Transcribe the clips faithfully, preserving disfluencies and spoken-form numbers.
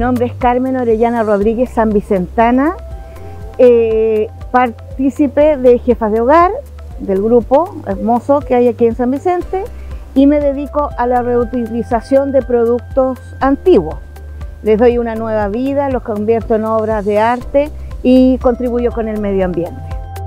nombre es Carmen Orellana Rodríguez Sanvicentana, eh, partícipe de Jefas de Hogar, del grupo hermoso que hay aquí en San Vicente, y me dedico a la reutilización de productos antiguos. Les doy una nueva vida, los convierto en obras de arte y contribuyo con el medio ambiente.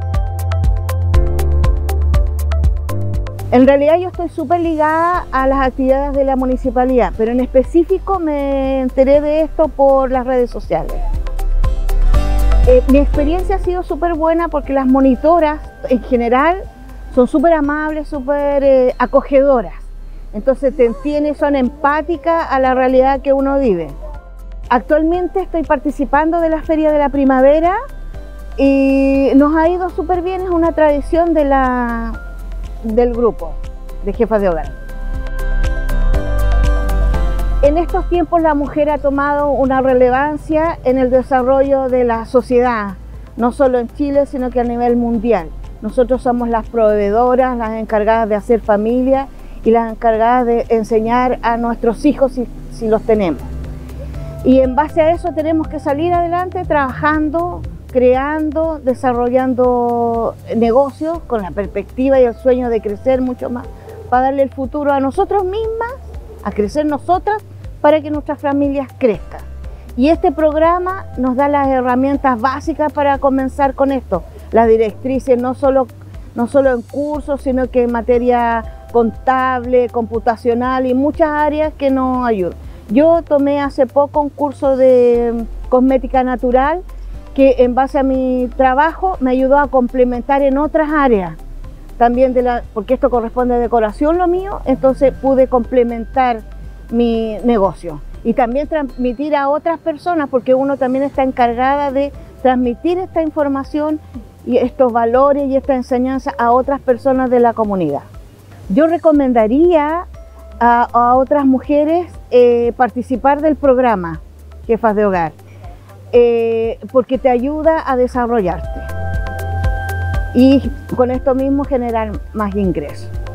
En realidad yo estoy súper ligada a las actividades de la municipalidad, pero en específico me enteré de esto por las redes sociales. Eh, mi experiencia ha sido súper buena porque las monitoras en general son súper amables, súper eh, acogedoras. Entonces te entienden, son empáticas a la realidad que uno vive. Actualmente estoy participando de la Feria de la Primavera y nos ha ido súper bien, es una tradición de la, del grupo de Jefas de Hogar. En estos tiempos la mujer ha tomado una relevancia en el desarrollo de la sociedad, no solo en Chile, sino que a nivel mundial. Nosotros somos las proveedoras, las encargadas de hacer familia y las encargadas de enseñar a nuestros hijos si, si los tenemos. Y en base a eso tenemos que salir adelante trabajando, creando, desarrollando negocios con la perspectiva y el sueño de crecer mucho más, para darle el futuro a nosotros mismas, a crecer nosotras, para que nuestras familias crezcan. Y este programa nos da las herramientas básicas para comenzar con esto, las directrices no solo, no solo en cursos, sino que en materia contable, computacional y muchas áreas que nos ayudan. Yo tomé hace poco un curso de cosmética natural que en base a mi trabajo me ayudó a complementar en otras áreas, también de la, porque esto corresponde a decoración lo mío, entonces pude complementar mi negocio y también transmitir a otras personas, porque uno también está encargada de transmitir esta información y estos valores y esta enseñanza a otras personas de la comunidad. Yo recomendaría a, a otras mujeres eh, participar del programa Jefas de Hogar, eh, porque te ayuda a desarrollarte y con esto mismo generar más ingresos.